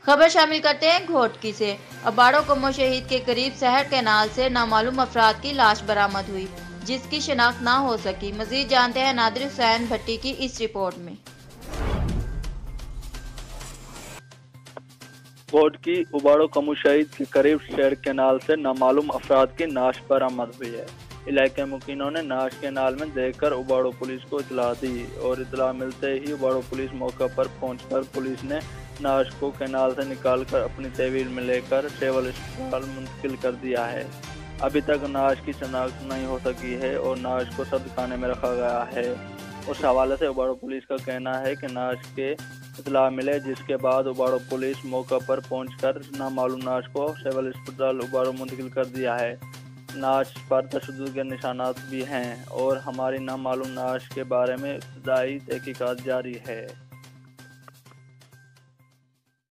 खबर शामिल करते हैं घोटकी से। अबाड़ो कमो शहीद के करीब शहर कैनाल से नामालूम अफराद की लाश बरामद हुई, जिसकी शिनाख्त ना हो सकी। मजीद जानते हैं नादिर हुसैन भट्टी की इस रिपोर्ट में। घोटकी उबाड़ो कमो शहीद के करीब शहर कैनाल से नामालूम अफराद की नाश बरामद हुई है। इलाके मुकीनों ने नाश कैनाल में देखकर उबाड़ो पुलिस को इतला दी और इतला मिलते ही उबाड़ो पुलिस मौके पर पहुंचकर पुलिस ने नाश को कैनाल से निकालकर अपनी तहवील में लेकर सिविल अस्पताल मुंतकिल कर दिया है। अभी तक नाश की शनाख्त नहीं हो सकी है और नाश को सदखाने में रखा गया है। उस हवाले से उबाड़ो पुलिस का कहना है कि नाश के इतला मिले, जिसके बाद उबाड़ो पुलिस मौका पर पहुंचकर नामालूम नाश को सिविल अस्पताल उबाड़ो मुंतकिल कर दिया है। नाश पर तशद्दुद के निशानात भी हैं और हमारी नामालूम नाश के बारे में इब्तदाई तहकीकात जारी है।